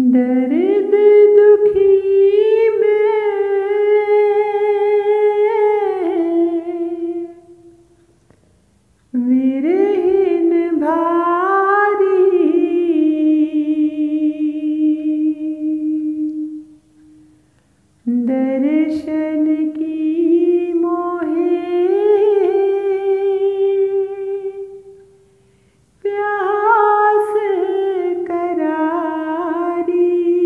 दर्द दुखी में विरहीन भारी, दर्शन की मोहे प्यास करारी।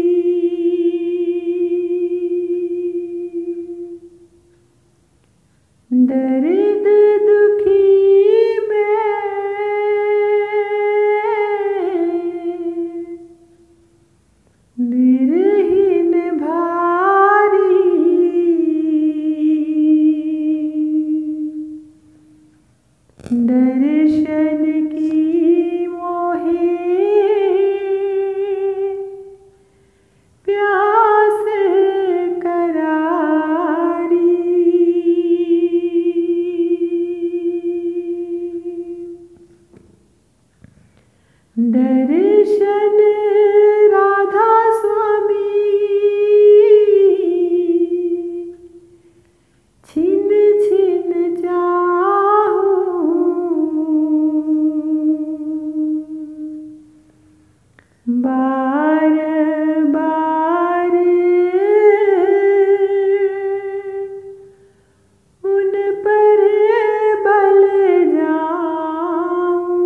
दर्द दुखी में विरहीन भारी, दर्शन की मोहे प्यास करारी। दर्शन राधा स्वामी छिन छिन चाहूं, बार बार उन पर बल जाऊं।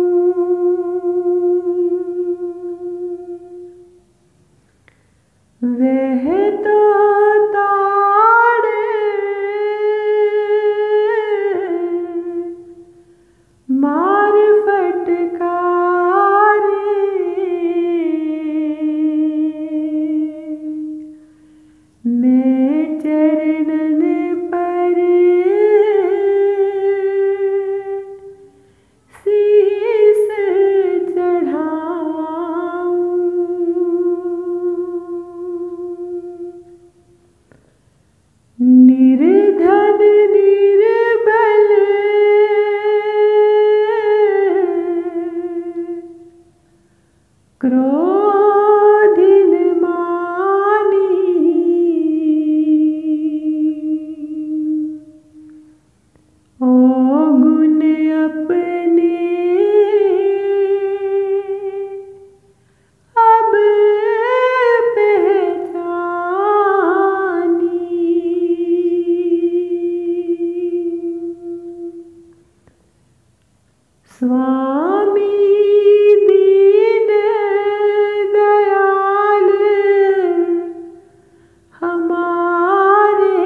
वह तो ताड़े मार फटकारे, मैं चरणन पर शीस चढ़ाऊं। निर्धन निर्बल क्रोधिन मानी, ओ गुण अपने अब पहचानी। स्वामी दीन दयाल हमारे,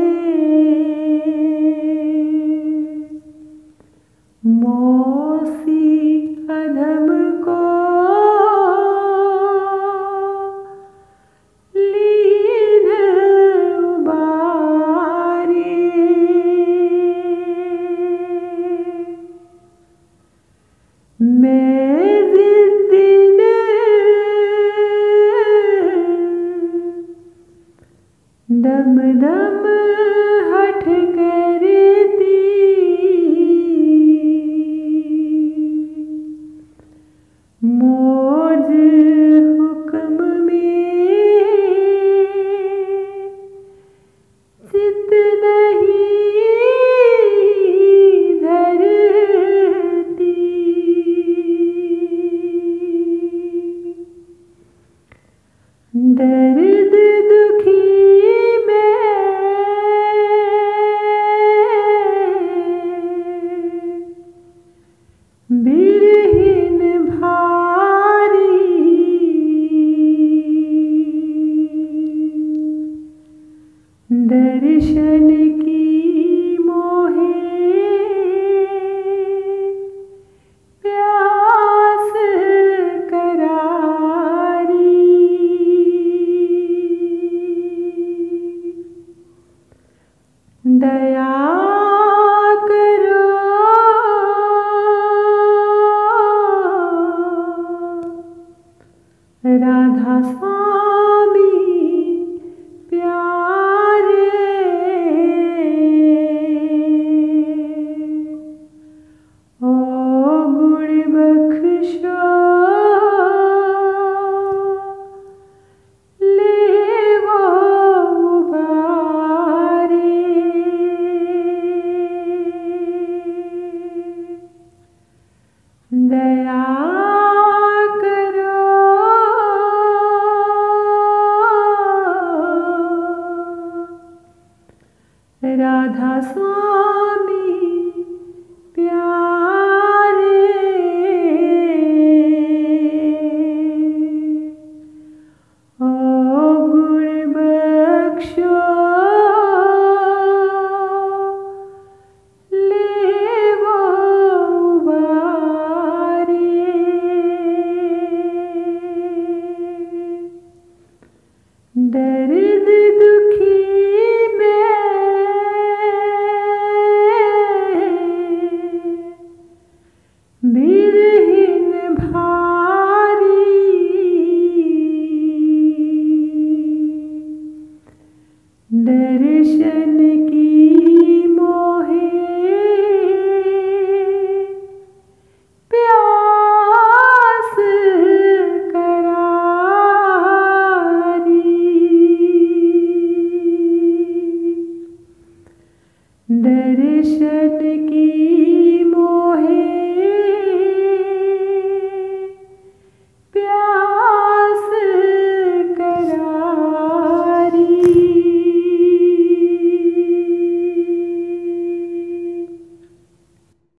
मौसी अधम को लीन उबारे। मैं जिस दिन दम दम हठ करती, मौज हुक्म में चित नहीं धरती। दर्द दुखी में विरहीन भारी, दर्शन की मोहे प्यास करारी। दया करो राधा स्वामी प्यारे, ओ गुण बख्शो दर्द दुखी में बिरहीन भारी, दर्शन की मोहे प्यास करारी, दर्शन की